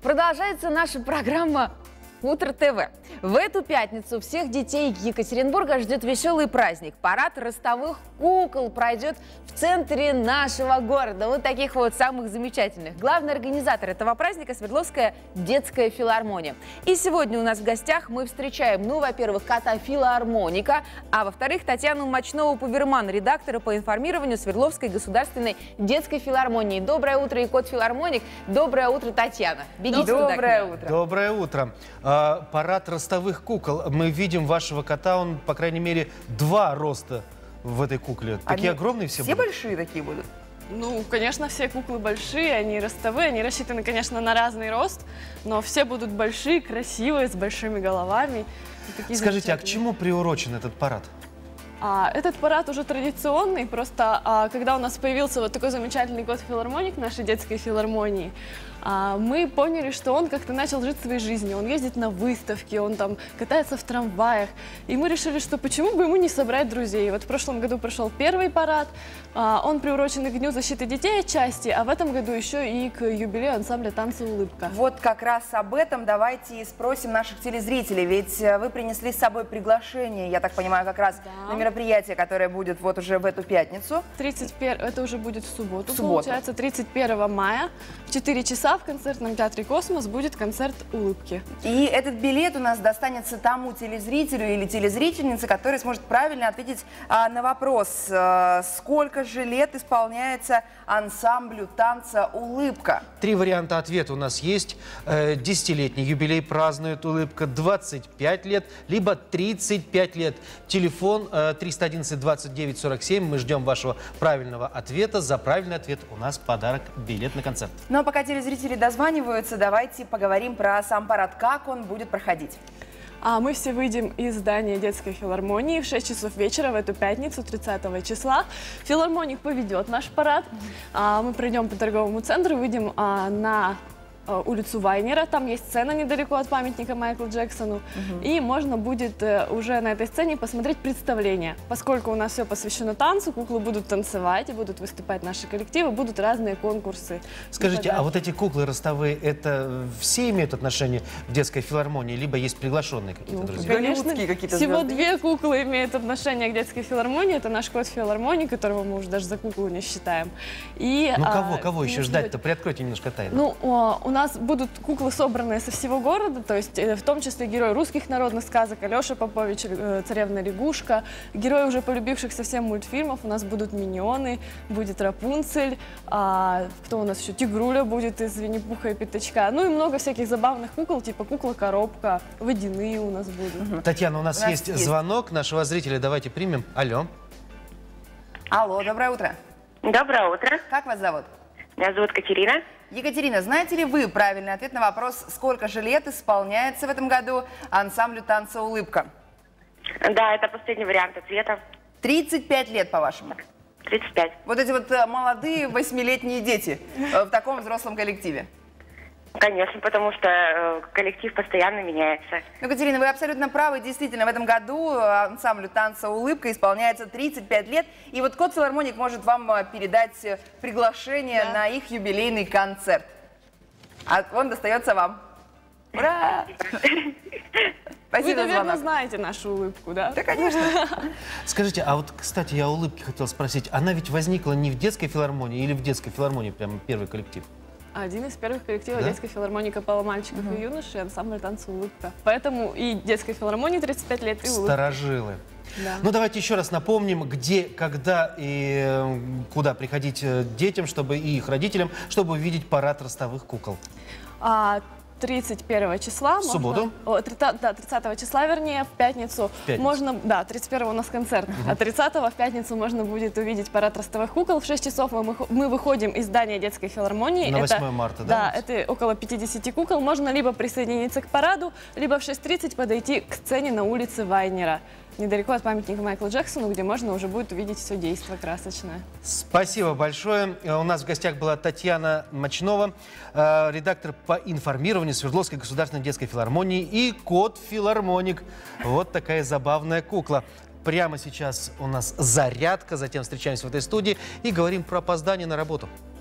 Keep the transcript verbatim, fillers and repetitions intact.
Продолжается наша программа «Утро ТВ». В эту пятницу всех детей Екатеринбурга ждет веселый праздник. Парад ростовых кукол пройдет в центре нашего города. Вот таких вот самых замечательных. Главный организатор этого праздника – Свердловская детская филармония. И сегодня у нас в гостях мы встречаем, ну, во-первых, кота-филармоника, а во-вторых, Татьяну Мочнову-Пуверман, редактора по информированию Свердловской государственной детской филармонии. Доброе утро, и кот-филармоник. Доброе утро, Татьяна. Бегите туда. Доброе утро. Доброе утро. А, парад ростовых кукол. Мы видим вашего кота, он, по крайней мере, два роста в этой кукле. Такие Они огромные все Все будут? большие такие будут? Ну, конечно, все куклы большие, они ростовые, они рассчитаны, конечно, на разный рост, но все будут большие, красивые, с большими головами. Скажите, а к чему приурочен этот парад? А, этот парад уже традиционный, просто а, когда у нас появился вот такой замечательный кот-филармоник нашей детской филармонии, а, мы поняли, что он как-то начал жить своей жизнью. Он ездит на выставки, он там катается в трамваях. И мы решили, что почему бы ему не собрать друзей. Вот в прошлом году прошел первый парад, а, он приурочен к Дню защиты детей отчасти, а в этом году еще и к юбилею ансамбля «Танцы улыбка». Вот как раз об этом давайте и спросим наших телезрителей. Ведь вы принесли с собой приглашение, я так понимаю, как раз Да. на мероприятие, которое будет вот уже в эту пятницу. тридцать первого, это уже будет в субботу, В субботу. получается, тридцать первого мая в четыре часа в концертном театре «Космос» будет концерт улыбки. И этот билет у нас достанется тому телезрителю или телезрительнице, который сможет правильно ответить а, на вопрос, а, сколько же лет исполняется ансамблю танца «Улыбка». Три варианта ответа у нас есть. Э, Десятилетний юбилей празднует «Улыбка», двадцать пять лет, либо тридцать пять лет. Телефон э, триста одиннадцать двадцать девять сорок семь. Мы ждем вашего правильного ответа. За правильный ответ у нас подарок – билет на концерт. Ну а пока телезрители дозваниваются, давайте поговорим про сам парад, как он будет проходить. А мы все выйдем из здания детской филармонии в шесть часов вечера в эту пятницу, тридцатого числа. Филармоник поведет наш парад. А, мы пройдем по торговому центру, выйдем а, на а, улицу Вайнера. Там есть сцена недалеко от памятника Майклу Джексону. Угу. И можно будет а, уже на этой сцене посмотреть представление. Поскольку у нас все посвящено танцу, куклы будут танцевать, и будут выступать наши коллективы, будут разные конкурсы. Скажите, а вот эти куклы ростовые, это все имеют отношение к детской филармонии, либо есть приглашенные какие-то Ну, друзья? конечно, какие-то всего звезды две куклы имеют отношение к детской филармонии. Это наш кот-филармоник, которого мы уже даже за куклу не считаем. И, Ну а, кого, кого еще может ждать-то? быть, Приоткройте немножко тайну. Ну, о, у нас будут куклы, собранные со всего города, то есть э, в том числе герой русских народных сказок Алеша Попович, э, царевна лягушка, герои уже полюбившихся всем мультфильмов. У нас будут миньоны, будет Рапунцель, а, кто у нас еще? Тигруля будет из Винни-Пуха и Пятачка. Ну и много всяких забавных кукол, типа кукла-коробка, водяные у нас будут. Татьяна, у нас, У нас есть, есть звонок нашего зрителя. Давайте примем. Алло. Алло, доброе утро. Доброе утро. Как вас зовут? Меня зовут Катерина. Екатерина, знаете ли вы правильный ответ на вопрос, сколько же лет исполняется в этом году ансамблю танца «Улыбка»? Да, это последний вариант ответа. тридцать пять лет, по-вашему. тридцать пять. Вот эти вот э, молодые восьмилетние дети э, в таком взрослом коллективе. Конечно, потому что э, коллектив постоянно меняется. Ну, Катерина, вы абсолютно правы. Действительно, в этом году ансамблю танца «Улыбка» исполняется тридцать пять лет. И вот кот-филармоник может вам э, передать э, приглашение Да. на их юбилейный концерт. А он достается вам. Ура! Спасибо Вы, за наверное, звонок. знаете нашу улыбку, да? Да, конечно. Скажите, а вот, кстати, я о улыбке хотел спросить. Она ведь возникла не в детской филармонии или в детской филармонии, прям первый коллектив? Один из первых коллективов Да? детской филармонии «Капелла мальчиков и юношей», ансамбль танца «Улыбка». Поэтому и детской филармонии тридцать пять лет, и улыбка. Старожилы. Да. Ну, давайте еще раз напомним, где, когда и э, куда приходить э, детям, чтобы и их родителям, чтобы увидеть парад ростовых кукол. А, тридцать первого числа. В субботу? Можно, о, тридцатого, да, тридцатого числа, вернее, в пятницу. В пятницу. Можно, да, тридцать первого у нас концерт, угу. А тридцатого в пятницу можно будет увидеть парад ростовых кукол. В шесть часов мы, мы выходим из здания детской филармонии. На это, восьмое марта, да? Да, это около пятидесяти кукол. Можно либо присоединиться к параду, либо в шесть тридцать подойти к сцене на улице Вайнера, недалеко от памятника Майклу Джексону, где можно уже будет увидеть все действо красочное. Спасибо большое. У нас в гостях была Татьяна Мочнова, э, редактор по информированию Свердловской государственной детской филармонии, и кот-филармоник. Вот такая забавная кукла. Прямо сейчас у нас зарядка, затем встречаемся в этой студии и говорим про опоздание на работу.